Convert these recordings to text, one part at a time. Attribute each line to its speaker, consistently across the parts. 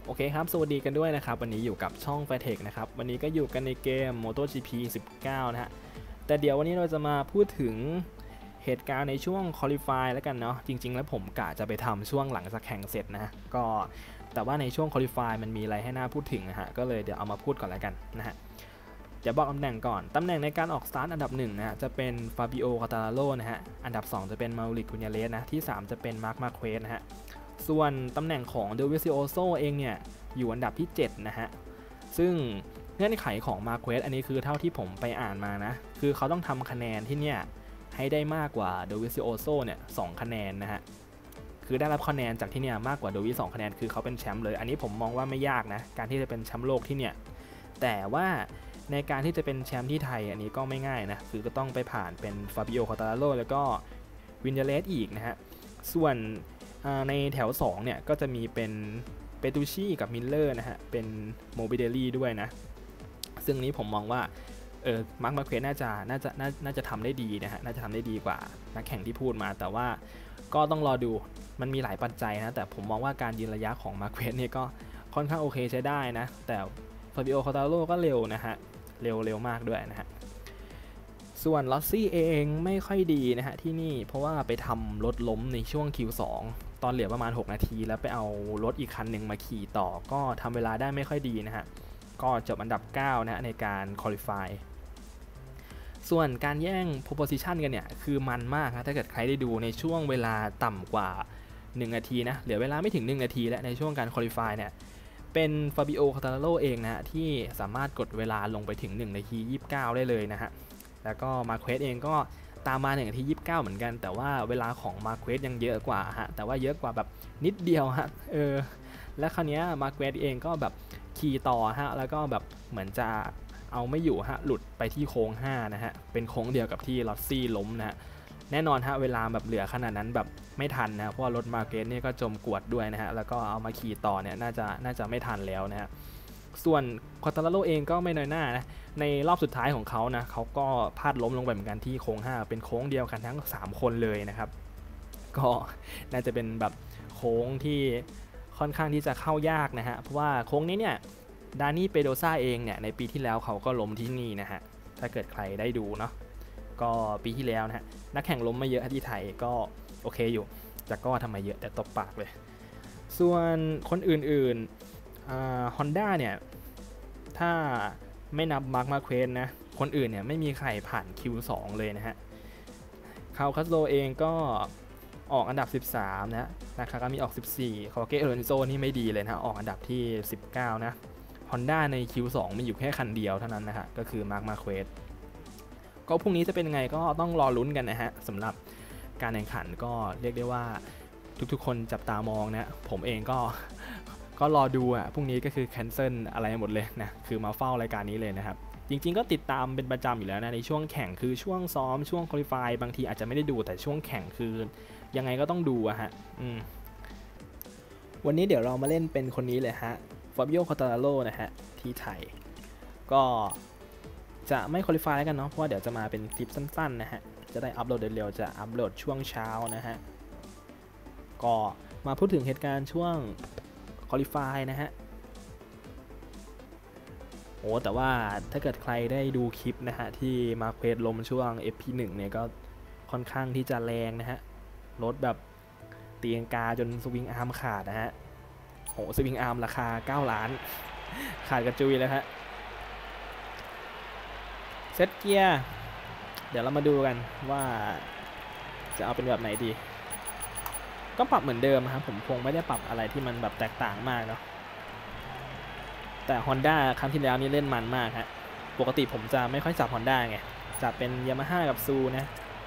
Speaker 1: โอเคครับสวัสดีกันด้วยนะครับวันนี้อยู่กับช่อง Fairtech นะครับวันนี้ก็อยู่กันในเกม MotoGP 19นะฮะแต่เดี๋ยววันนี้เราจะมาพูดถึงเหตุการณ์ในช่วง Qualify แล้วกันเนาะจริงๆแล้วผมกะจะไปทำช่วงหลังจากแข่งเสร็จนะก็แต่ว่าในช่วง Qualify มันมีอะไรให้น่าพูดถึงนะฮะก็เลยเดี๋ยวเอามาพูดก่อนแล้วกันนะฮะเดี๋ยวบอกตำแหน่งก่อนตำแหน่งในการออกสตาร์ทอันดับ1นะฮะจะเป็นฟาบิโอ คาตาราโลนะฮะอันดับ2จะเป็นมาริคุญญาเลสนะที่3จะเป็นมาร์ค มาร์เควสนะฮะส่วนตำแหน่งของเดวิซิโอโซเองเนี่ยอยู่อันดับที่7นะฮะซึ่งเงื่อนไขของมาร์เควสอันนี้คือเท่าที่ผมไปอ่านมานะคือเขาต้องทำคะแนนที่เนี่ยให้ได้มากกว่าเดวิซิโอโซเนี่ย2คะแนนนะฮะคือได้รับคะแนนจากที่เนี่ยมากกว่าเดวิ2คะแนนคือเขาเป็นแชมป์เลยอันนี้ผมมองว่าไม่ยากนะการที่จะเป็นแชมป์โลกที่เนี่ยแต่ว่าในการที่จะเป็นแชมป์ที่ไทยอันนี้ก็ไม่ง่ายนะคือก็ต้องไปผ่านเป็นฟาบิโอ คาตาราโลแล้วก็วินญาเลสอีกนะฮะส่วนในแถว2เนี่ยก็จะมีเป็นเปตูชีกับมิลเลอร์นะฮะเป็นโมบิเดลี่ด้วยนะซึ่งนี้ผมมองว่ามาร์ค มาร์เควสน่าจะทำได้ดีนะฮะน่าจะทำได้ดีกว่านักแข่งที่พูดมาแต่ว่าก็ต้องรอดูมันมีหลายปัจจัยนะแต่ผมมองว่าการยืนระยะของมาร์เควสเนี่ยก็ค่อนข้างโอเคใช้ได้นะแต่ฟาบิโอ คาตาโร่ก็เร็วนะฮะเร็วมากด้วยนะฮะส่วนลอสซี่เองไม่ค่อยดีนะฮะที่นี่เพราะว่าไปทำรถล้มในช่วง Q2 ตอนเหลือประมาณ6นาทีแล้วไปเอารถอีกคันหนึ่งมาขี่ต่อก็ทำเวลาได้ไม่ค่อยดีนะฮะก็จบอันดับ9นะฮะในการ Qualify ส่วนการแย่ง Position กันเนี่ยคือมันมากนะถ้าเกิดใครได้ดูในช่วงเวลาต่ำกว่า1นาทีนะเหลือเวลาไม่ถึง1นาทีและในช่วงการ Qualify เนี่ยเป็นฟาบิโอ คาตาราโลเองนะฮะที่สามารถกดเวลาลงไปถึง1นาที29ได้เลยนะฮะแล้วก็มาร์เควสเองก็ตามมา1นาที29เหมือนกันแต่ว่าเวลาของมาร์เควสยังเยอะกว่าฮะแต่ว่าเยอะกว่าแบบนิดเดียวฮะและคราวนี้มาร์เควสเองก็แบบขี่ต่อฮะแล้วก็แบบเหมือนจะเอาไม่อยู่ฮะหลุดไปที่โค้ง5นะฮะเป็นโค้งเดียวกับที่ลอสซี่ล้มนะฮะแน่นอนฮะเวลาแบบเหลือขนาดนั้นแบบไม่ทันนะเพราะว่ารถมาร์เควสนี่ก็จมกวดด้วยนะฮะแล้วก็เอามาขี่ต่อเนี่ยน่าจะไม่ทันแล้วนะฮะส่วนคาตาราโลเองก็ไม่น้อยหน้านะในรอบสุดท้ายของเขานะเขาก็พลาดล้มลงไปเหมือนกันที่โค้ง5เป็นโค้งเดียวกันทั้ง3คนเลยนะครับก็น่าจะเป็นแบบโค้งที่ค่อนข้างที่จะเข้ายากนะฮะเพราะว่าโค้งนี้เนี่ยดานี่เปโดซ่าเองเนี่ยในปีที่แล้วเขาก็ล้มที่นี่นะฮะถ้าเกิดใครได้ดูเนาะก็ปีที่แล้วนะฮะนักแข่งล้มมาเยอะที่ไทยก็โอเคอยู่แต่ก็ทำไมเยอะแต่ตบปากเลยส่วนคนอื่นๆHonda เนี่ยถ้าไม่นับมาร์ค มาร์เควสนะคนอื่นเนี่ยไม่มีใครผ่าน Q2 เลยนะฮะคาร์ล คัสโลเองก็ออกอันดับ13นะคาก็มีออก14คอเกะ อโลนโซนี่ไม่ดีเลยนะออกอันดับที่19นะ Honda ใน Q2 มีอยู่แค่คันเดียวเท่านั้นนะฮะก็คือมาร์ค มาร์เควสก็พรุ่งนี้จะเป็นยังไงก็ต้องรอลุ้นกันนะฮะสำหรับการแข่งขันก็เรียกได้ว่าทุกๆคนจับตามองนะผมเองก็รอดูอ่ะพรุ่งนี้ก็คือแคนเซิลอะไรหมดเลยนะคือมาเฝ้ารายการนี้เลยนะครับจริงๆก็ติดตามเป็นประจำอยู่แล้วนะในช่วงแข่งคือช่วงซ้อมช่วงคอลิฟายบางทีอาจจะไม่ได้ดูแต่ช่วงแข่งคือยังไงก็ต้องดูอะฮะวันนี้เดี๋ยวเรามาเล่นเป็นคนนี้เลยฮะฟาบิโอ คาตาราโลนะฮะที่ไทยก็จะไม่คอลิฟายแล้วกันเนาะเพราะว่าเดี๋ยวจะมาเป็นคลิปสั้นๆนะฮะจะได้อัปโหลดเร็วๆจะอัปโหลดช่วงเช้านะฮะก็มาพูดถึงเหตุการณ์ช่วงQualify นะฮะโอ้แต่ว่าถ้าเกิดใครได้ดูคลิปนะฮะที่มาร์เควสล้มช่วง FP1 เนี่ยก็ค่อนข้างที่จะแรงนะฮะรถแบบตีลังกาจนสวิงอาร์มขาดนะฮะโอ้สวิงอาร์มราคา9 ล้านขาดกระจุยแล้วฮะเซตเกียร์เดี๋ยวเรามาดูกันว่าจะเอาเป็นแบบไหนดีก็ปรับเหมือนเดิมครับผมคงไม่ได้ปรับอะไรที่มันแบบแตกต่างมากเนาะแต่ Honda ครั้งที่แล้วนี่เล่นมันมากฮะปกติผมจะไม่ค่อยจับ Honda ไงจับเป็น Yamaha กับซูนะ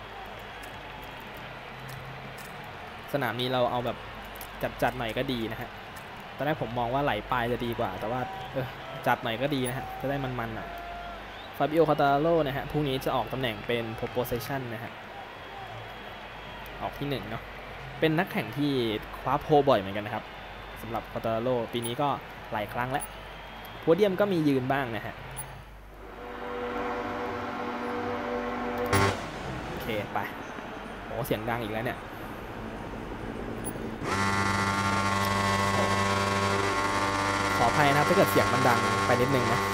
Speaker 1: สนามนี้เราเอาแบบจัดหน่อยก็ดีนะฮะตอนแรกผมมองว่าไหลปลายจะดีกว่าแต่ว่าจัดหน่อยก็ดีนะฮะจะได้มันๆหน่อยฟาบิโอ คาตาราโลนะฮะพรุ่งนี้จะออกตำแหน่งเป็น pole position นะฮะออกที่1เนาะเป็นนักแข่งที่คว้าโพบ่อยเหมือนกันนะครับสำหรับ คาตาราโลปีนี้ก็หลายครั้งแล้วโพเดียมก็มียืนบ้างนะฮะโอเคไปโอ้เสียงดังอีกแล้วเนี่ย โอเค เดี๋ยวเรามาดูกันว่าจะเอาเป็นแบบไหนดีก็ปรับเหมือนเดิมครับผมคงไม่ได้ปรับอะไรที่มันแบบแตกต่างมากเนาะแต่ Honda ครั้งที่แล้วนี่เล่นมันมากฮะปกติผมจะไม่ค่อยจับ Honda ไงจับเป็น Yamaha กับซูนะสนามนี้เราเอาแบบจัดหน่อยก็ดีนะฮะจะได้มันๆหน่อยออภัยนะครับถ้าเกิดเสียงมันดังไปนิดนึงนะ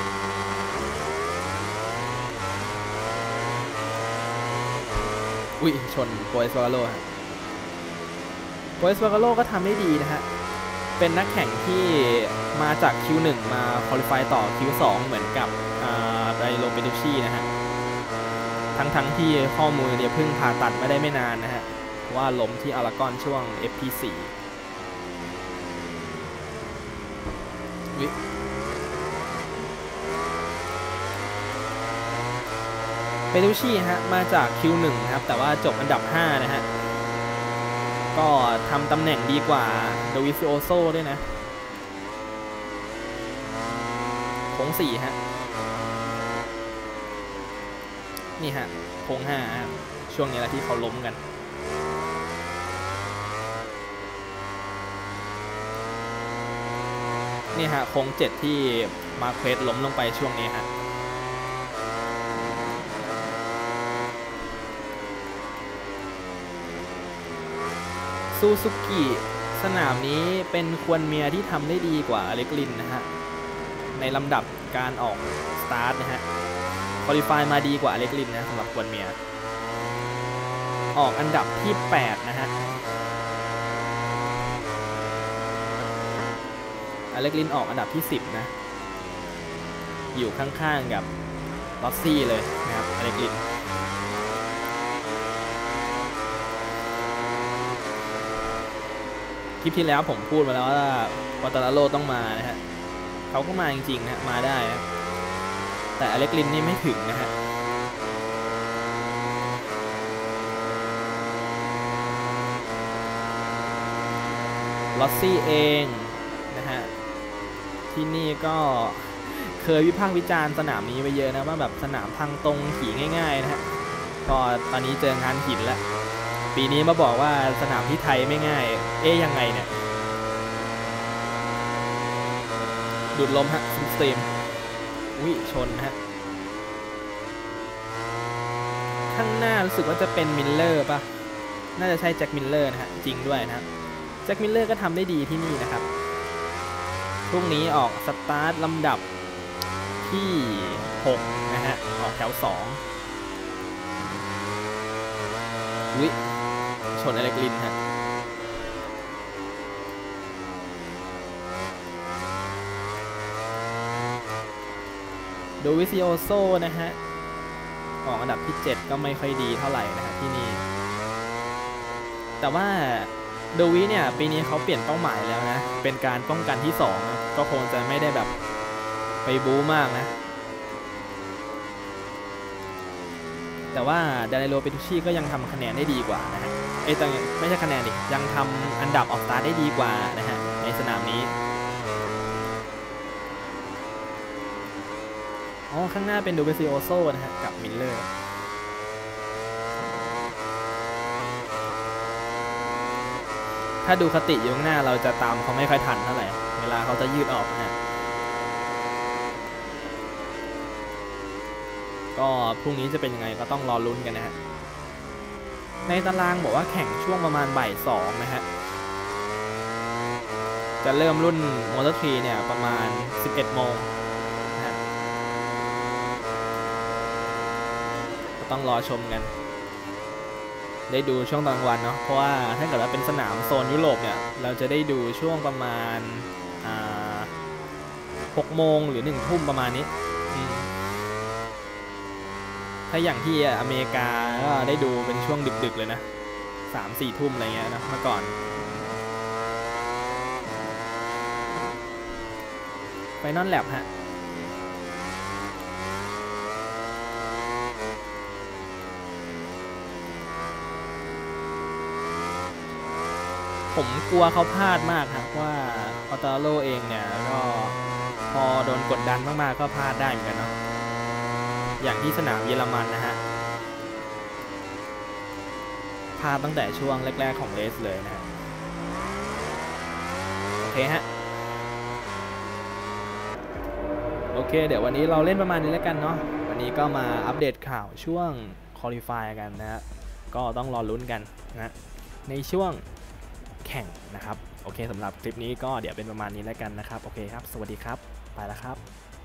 Speaker 1: อุ้ยชนโปเอสวาโลฮะโปเอสวาโลก็ทำได้ดีนะฮะเป็นนักแข่งที่มาจาก Q1 มาควอลิฟายต่อ Q2 เหมือนกับไดโรเปตูชีนะฮะทั้งที่ข้อมือเนี่ยเพิ่งผ่าตัดไม่ได้ไม่นานนะฮะว่าล้มที่อารากอนช่วง FP4 เปตูชีฮะมาจาก Q1 นะครับแต่ว่าจบอันดับ5นะฮะก็ทำตำแหน่งดีกว่าโดวิซิโอโซด้วยนะโค้ง4ฮะนี่ฮะโค้ง5ช่วงนี้แหละที่เขาล้มกันนี่ฮะโค้ง7ที่มาร์เควสล้มลงไปช่วงนี้ฮะซูซูกิสนามนี้เป็นควรเมียที่ทำได้ดีกว่าอเล็กลินนะฮะในลำดับการออกสตาร์ทนะฮะควอลิฟายมาดีกว่าอเล็กลินนะสำหรับควรเมียออกอันดับที่8นะฮะอเล็กลินออกอันดับที่10นะอยู่ข้างๆกับลอสซี่เลยนะครับอเล็กลินคลิปที่แล้วผมพูดมาแล้วว่าวาตานาโร่ต้องมานะฮะเขาก็มาจริงๆนะมาได้นะแต่อเล็กลินนี่ไม่ถึงนะฮะลอสซี่เองนะฮะที่นี่ก็เคยวิพากษ์วิจารณ์สนามนี้ไปเยอะนะว่าแบบสนามทางตรงขี่ง่ายๆนะฮะก็ตอนนี้เจองานหินแล้วปีนี้มาบอกว่าสนามที่ไทยไม่ง่ายยังไงเนี่ยดูดลมฮะสตรีมวิชนฮะข้างหน้ารู้สึกว่าจะเป็นมิลเลอร์ป่ะน่าจะใช่แจ็คมิลเลอร์นะฮะจริงด้วยนะครับแจ็คมิลเลอร์ก็ทำได้ดีที่นี่นะครับพรุ่งนี้ออกสตาร์ทลำดับที่6นะฮะออกแถว2วิชนอเล็กลินฮะโดวิซิโอโซนะฮะออกอันดับที่7ก็ไม่ค่อยดีเท่าไหร่นะฮะที่นี่แต่ว่าโดวิเนี่ยปีนี้เขาเปลี่ยนเป้าหมายแล้วนะเป็นการป้องกันที่2ก็คงจะไม่ได้แบบไปบู๊มากนะแต่ว่าไดโรเปตูชีก็ยังทำคะแนนได้ดีกว่านะฮะแต่ไม่ใช่คะแนนดิยังทำอันดับออกสตาร์ทได้ดีกว่านะฮะในสนามนี้ข้างหน้าเป็นโดเวซิโอโซนะฮะกับมิลเลอร์ถ้าดูคติอยู่ข้างหน้าเราจะตามเขาไม่ค่อยทันเท่าไหร่เวลาเขาจะยืดออกนะก็พรุ่งนี้จะเป็นยังไงก็ต้องรอลุ้นกันนะฮะในตารางบอกว่าแข่งช่วงประมาณบ่าย2นะฮะจะเริ่มรุ่นมอเตอร์ทรีเนี่ยประมาณ11 โมงนะฮะก็ต้องรอชมกันได้ดูช่วงตอนกลางวันเนาะเพราะว่าถ้าเกิดว่าเป็นสนามโซนยุโรปเนี่ยเราจะได้ดูช่วงประมาณ6 โมงหรือ1 ทุ่มประมาณนี้ถ้าอย่างที่อเมริกาก็ได้ดูเป็นช่วงดึกๆเลยนะ3-4 ทุ่มอะไรเงี้ยนะเมื่อก่อนไฟนอลแลบฮะผมกลัวเขาพลาดมากครับว่าออตาโร่เองเนี่ยก็พอโดนกดดันมากๆก็พลาดได้เหมือนกันเนาะอย่างที่สนามเยอรมันนะฮะพลาดตั้งแต่ช่วงแรกๆของเรสเลยนะฮะโอเคฮะโอเคเดี๋ยววันนี้เราเล่นประมาณนี้แล้วกันเนาะวันนี้ก็มาอัปเดตข่าวช่วงควอลิฟายกันนะฮะก็ต้องรอลุ้นกันนะในช่วงแข่งนะครับโอเคสำหรับคลิปนี้ก็เดี๋ยวเป็นประมาณนี้แล้วกันนะครับโอเคครับสวัสดีครับไปแล้วครับ